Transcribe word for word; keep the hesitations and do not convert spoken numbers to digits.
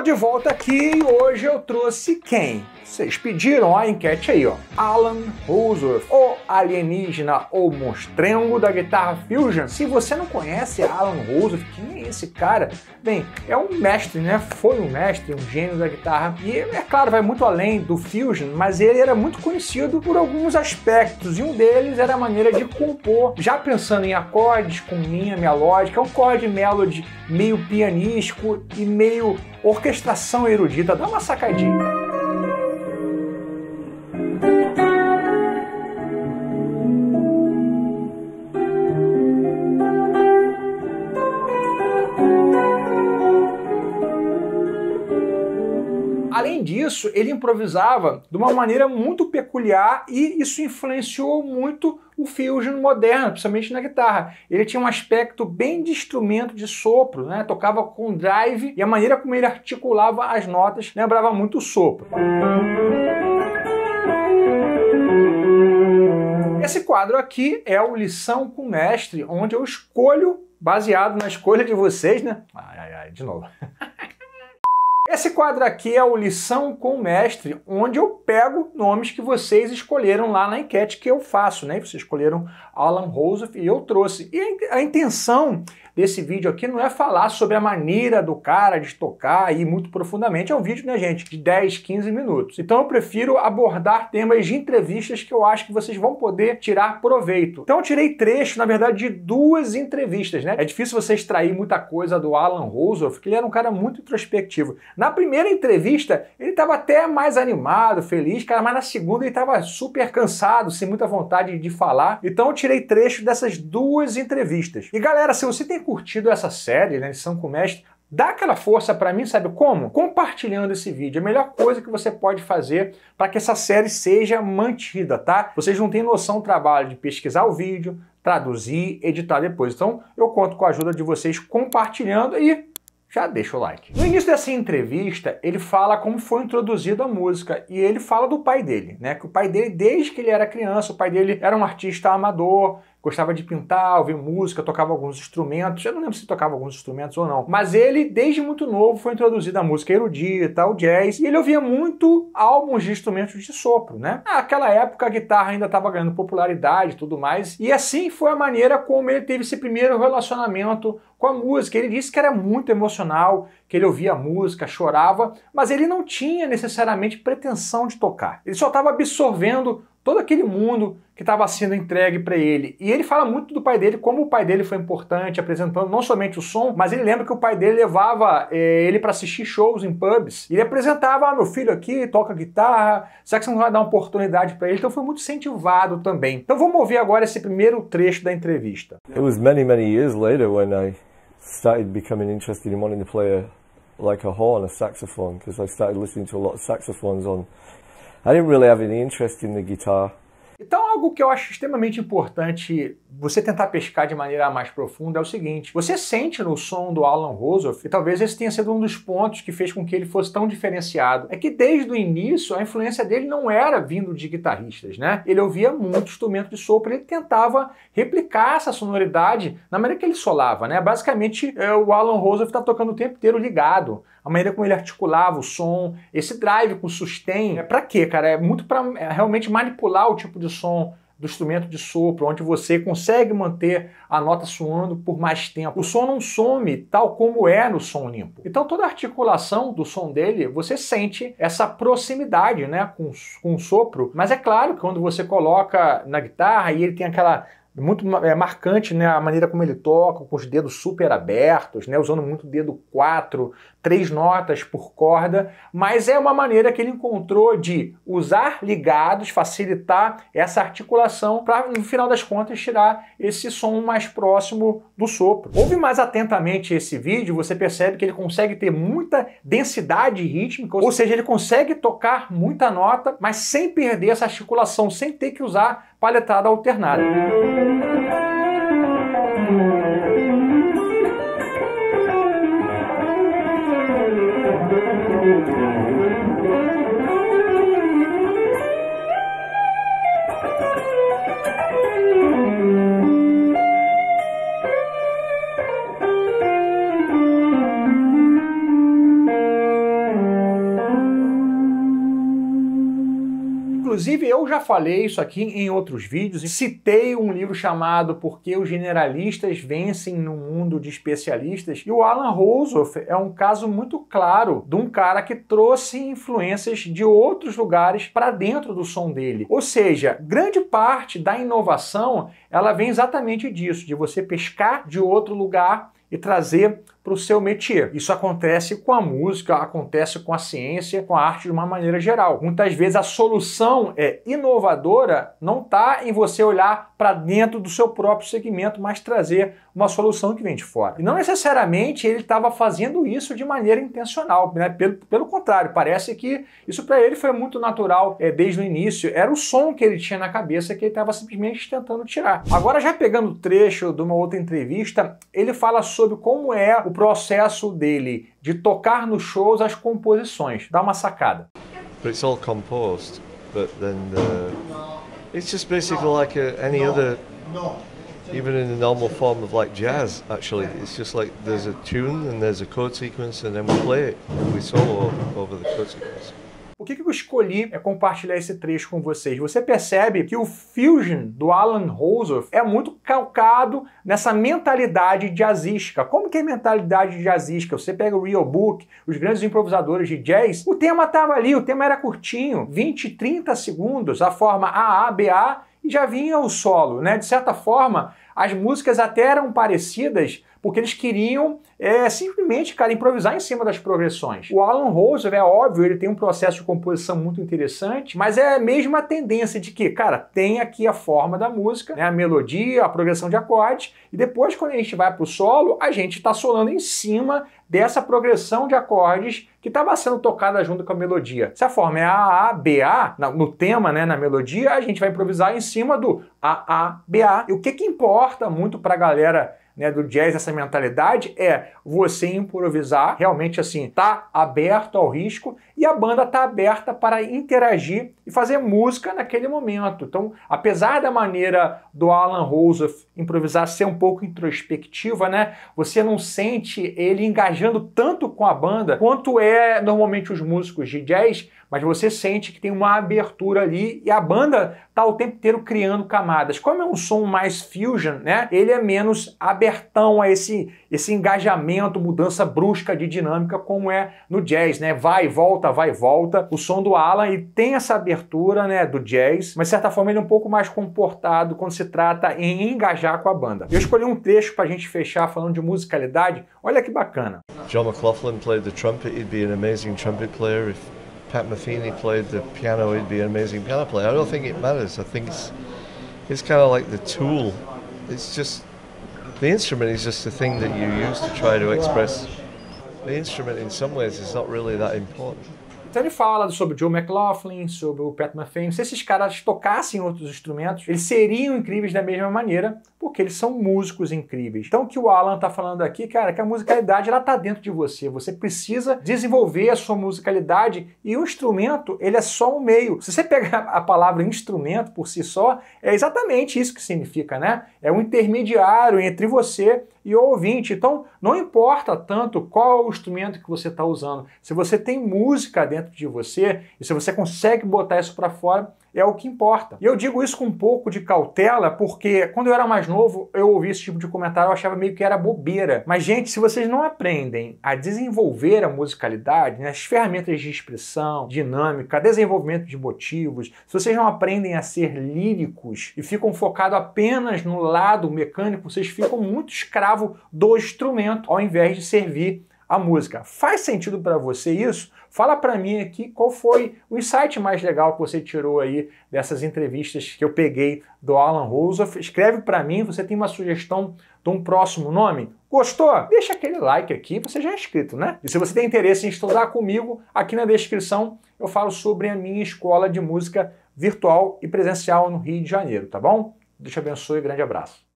Tô de volta aqui e hoje eu trouxe quem? Vocês pediram a enquete aí, ó. Alan Holdsworth, o alienígena ou monstrengo da guitarra Fusion. Se você não conhece Alan Holdsworth, quem é esse cara? Bem, é um mestre, né? Foi um mestre, um gênio da guitarra. E, é claro, vai muito além do Fusion, mas ele era muito conhecido por alguns aspectos. E um deles era a maneira de compor, já pensando em acordes com linha melódica, é um chord melody meio pianístico e meio orquestração erudita. Dá uma sacadinha. Além disso, ele improvisava de uma maneira muito peculiar e isso influenciou muito o Fusion moderno, principalmente na guitarra. Ele tinha um aspecto bem de instrumento de sopro, né? Tocava com drive e a maneira como ele articulava as notas lembrava muito o sopro. Esse quadro aqui é o Lição com Mestre, onde eu escolho, baseado na escolha de vocês, né? Ai, ai, ai, de novo. Esse quadro aqui é o Lição com o Mestre, onde eu pego nomes que vocês escolheram lá na enquete que eu faço, né? Vocês escolheram Alan Holdsworth e eu trouxe. E a intenção desse vídeo aqui não é falar sobre a maneira do cara de tocar aí muito profundamente. É um vídeo, né, gente, de dez, quinze minutos. Então eu prefiro abordar temas de entrevistas que eu acho que vocês vão poder tirar proveito. Então eu tirei trecho, na verdade, de duas entrevistas, né? É difícil você extrair muita coisa do Alan Holdsworth, porque ele era um cara muito introspectivo. Na primeira entrevista, ele estava até mais animado, feliz, cara, mas na segunda ele estava super cansado, sem muita vontade de falar. Então eu tirei trecho dessas duas entrevistas. E galera, se você tem curtido essa série, né, Lição com o Mestre, dá aquela força pra mim, sabe como? Compartilhando esse vídeo. É a melhor coisa que você pode fazer para que essa série seja mantida, tá? Vocês não têm noção do trabalho de pesquisar o vídeo, traduzir, editar depois. Então eu conto com a ajuda de vocês compartilhando e já deixa o like. No início dessa entrevista, ele fala como foi introduzida a música e ele fala do pai dele, né? Que o pai dele, desde que ele era criança, o pai dele era um artista amador, gostava de pintar, ouvir música, tocava alguns instrumentos. Eu não lembro se tocava alguns instrumentos ou não. Mas ele, desde muito novo, foi introduzido a música erudita, o jazz, e ele ouvia muito álbuns de instrumentos de sopro, né? Naquela época a guitarra ainda estava ganhando popularidade e tudo mais. E assim foi a maneira como ele teve esse primeiro relacionamento com a música. Ele disse que era muito emocional, que ele ouvia a música, chorava, mas ele não tinha necessariamente pretensão de tocar. Ele só estava absorvendo todo aquele mundo que estava sendo entregue para ele. E ele fala muito do pai dele, como o pai dele foi importante, apresentando não somente o som, mas ele lembra que o pai dele levava é, ele para assistir shows em pubs. E ele apresentava, ah, meu filho aqui toca guitarra, será que você não vai dar uma oportunidade para ele? Então foi muito incentivado também. Então vamos ouvir agora esse primeiro trecho da entrevista. It was many, many years later when I started becoming interested in wanting to play a, like a horn, a saxophone, because I started listening to a lot of saxophones on. I didn't really have any interest in the guitar. Então algo que eu acho extremamente importante você tentar pescar de maneira mais profunda é o seguinte: você sente no som do Alan Holdsworth, e talvez esse tenha sido um dos pontos que fez com que ele fosse tão diferenciado, é que desde o início a influência dele não era vindo de guitarristas, né? Ele ouvia muito instrumento de sopro, ele tentava replicar essa sonoridade na maneira que ele solava, né? Basicamente é, o Alan Holdsworth está tocando o tempo inteiro ligado, a maneira como ele articulava o som, esse drive com sustain, é pra quê, cara? É muito para é, realmente manipular o tipo de som do instrumento de sopro, onde você consegue manter a nota soando por mais tempo. O som não some tal como é no som limpo. Então toda a articulação do som dele, você sente essa proximidade, né, com, com o sopro, mas é claro que quando você coloca na guitarra e ele tem aquela muito é, marcante, né, a maneira como ele toca, com os dedos super abertos, né, usando muito o dedo quatro, três notas por corda, mas é uma maneira que ele encontrou de usar ligados, facilitar essa articulação para, no final das contas, tirar esse som mais próximo do sopro. Ouve mais atentamente esse vídeo, você percebe que ele consegue ter muita densidade rítmica, ou seja, ele consegue tocar muita nota, mas sem perder essa articulação, sem ter que usar paletada alternada. Inclusive, eu já falei isso aqui em outros vídeos, e citei um livro chamado Por que os Generalistas Vencem no Mundo de Especialistas, e o Alan Rosworth é um caso muito claro de um cara que trouxe influências de outros lugares para dentro do som dele. Ou seja, grande parte da inovação, ela vem exatamente disso, de você pescar de outro lugar e trazer para o seu métier. Isso acontece com a música, acontece com a ciência, com a arte de uma maneira geral. Muitas vezes a solução é inovadora, não está em você olhar para dentro do seu próprio segmento, mas trazer uma solução que vem de fora. E não necessariamente ele estava fazendo isso de maneira intencional, né? Pelo, pelo contrário, parece que isso para ele foi muito natural é, desde o início. Era o som que ele tinha na cabeça que ele estava simplesmente tentando tirar. Agora, já pegando o trecho de uma outra entrevista, ele fala sobre como é o processo dele de tocar nos shows as composições. Dá uma sacada. But it's all composed, but then uh, it's just basically like a, any other, even in the normal form of like jazz, actually. It's just like there's a tune and there's a chord sequence and then we play it and we solo over the chord sequence. Por que que eu escolhi é compartilhar esse trecho com vocês? Você percebe que o fusion do Alan Rosworth é muito calcado nessa mentalidade jazzística. Como que é a mentalidade jazzística? Você pega o Real Book, os grandes improvisadores de jazz, o tema estava ali, o tema era curtinho, vinte, trinta segundos, a forma A A, B A, e já vinha o solo, né? De certa forma, as músicas até eram parecidas, porque eles queriam é, simplesmente, cara, improvisar em cima das progressões. O Alan Rosworth, é óbvio, ele tem um processo de composição muito interessante, mas é a mesma tendência de que, cara, tem aqui a forma da música, né, a melodia, a progressão de acordes, e depois, quando a gente vai para o solo, a gente está solando em cima dessa progressão de acordes que estava sendo tocada junto com a melodia. Se a forma é A A, B A, no tema, né, na melodia, a gente vai improvisar em cima do A A, B A. E o que que importa muito para a galera, né, do jazz, essa mentalidade, é você improvisar, realmente assim, tá aberto ao risco, e a banda tá aberta para interagir e fazer música naquele momento. Então, apesar da maneira do Alan Rosworth improvisar ser um pouco introspectiva, né, você não sente ele engajando tanto com a banda quanto é normalmente os músicos de jazz, mas você sente que tem uma abertura ali e a banda tá o tempo inteiro criando camadas. Como é um som mais fusion, né, ele é menos abertão a esse, esse engajamento, mudança brusca de dinâmica como é no jazz, né, vai e volta, vai e volta. O som do Alan, ele tem essa abertura, né, do jazz, mas de certa forma ele é um pouco mais comportado quando se trata em engajar com a banda. Eu escolhi um trecho pra gente fechar falando de musicalidade. Olha que bacana. John McLaughlin played the trumpet, he'd be an amazing trumpet player. If Pat Metheny played the piano, he'd be an amazing piano player. I don't think it matters. I think it's it's kind of like the tool. It's just the instrument is just the thing that you use to try to express. The instrument in some ways is not really that important. Então ele fala sobre o Joe McLaughlin, sobre o Pat Metheny. Se esses caras tocassem outros instrumentos, eles seriam incríveis da mesma maneira, porque eles são músicos incríveis. Então o que o Alan tá falando aqui, cara, é que a musicalidade, ela tá dentro de você. Você precisa desenvolver a sua musicalidade e o instrumento, ele é só um meio. Se você pegar a palavra instrumento por si só, é exatamente isso que significa, né? É um intermediário entre você e o ouvinte. Então não importa tanto qual é o instrumento que você está usando. Se você tem música dentro de você e se você consegue botar isso para fora, é o que importa. E eu digo isso com um pouco de cautela, porque quando eu era mais novo, eu ouvi esse tipo de comentário, eu achava meio que era bobeira. Mas, gente, se vocês não aprendem a desenvolver a musicalidade, né, as ferramentas de expressão, dinâmica, desenvolvimento de motivos, se vocês não aprendem a ser líricos e ficam focados apenas no lado mecânico, vocês ficam muito escravos do instrumento, ao invés de servir a música. Faz sentido para você isso? Fala para mim aqui qual foi o insight mais legal que você tirou aí dessas entrevistas que eu peguei do Alan Rosworth. Escreve para mim, você tem uma sugestão de um próximo nome? Gostou? Deixa aquele like aqui, você já é inscrito, né? E se você tem interesse em estudar comigo, aqui na descrição eu falo sobre a minha escola de música virtual e presencial no Rio de Janeiro, tá bom? Deus te abençoe, grande abraço.